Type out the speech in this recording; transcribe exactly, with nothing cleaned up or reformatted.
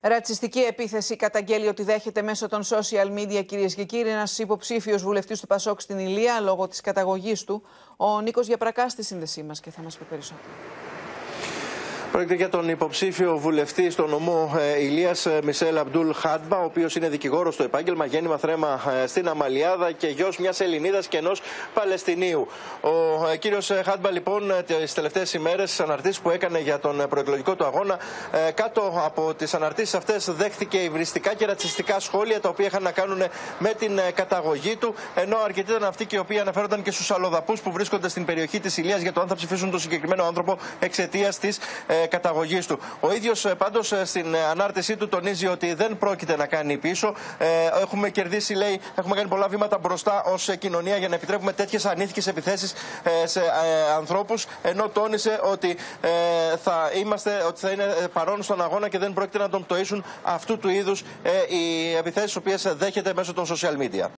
Ρατσιστική επίθεση καταγγέλει ότι δέχεται μέσω των social media, κυρίες και κύριοι, ένας υποψήφιος βουλευτής του Πασόκ στην Ηλία λόγω της καταγωγής του. Ο Νίκος Γιαπρακάς στη σύνδεσή μας και θα μας πει περισσότερο. Πρόκειται για τον υποψήφιο βουλευτή στο νομό ε, Ηλίας Μισελ Αμπτούλ Χάντμπα, ο οποίος είναι δικηγόρος στο επάγγελμα, γέννημα θρέμα ε, στην Αμαλιάδα και γιος μιας Ελληνίδας και ενός Παλαιστινίου. Ο ε, κύριος Χάντμπα, λοιπόν, τις τελευταίες ημέρες, στις αναρτήσεις που έκανε για τον προεκλογικό του αγώνα, ε, κάτω από τις αναρτήσεις αυτές δέχθηκε υβριστικά και ρατσιστικά σχόλια, τα οποία είχαν να κάνουν με την ε, καταγωγή του, ενώ αρκετοί ήταν αυτοί και οι οποίοι αναφέρονταν και στους αλλοδαπούς που βρίσκονται στην περιοχή της Ηλίας για το αν θα ψηφίσουν τον συγκεκριμένο άνθρωπο εξαιτίας της ε, καταγωγής του. Ο ίδιος πάντως στην ανάρτησή του τονίζει ότι δεν πρόκειται να κάνει πίσω. Ε, έχουμε κερδίσει, λέει, έχουμε κάνει πολλά βήματα μπροστά ως κοινωνία για να επιτρέπουμε τέτοιες ανήθικες επιθέσεις ε, σε ε, ανθρώπους, ενώ τόνισε ότι, ε, θα είμαστε, ότι θα είναι παρόν στον αγώνα και δεν πρόκειται να τον πτωίσουν αυτού του είδους ε, οι επιθέσεις, τις οποίες δέχεται μέσω των social media.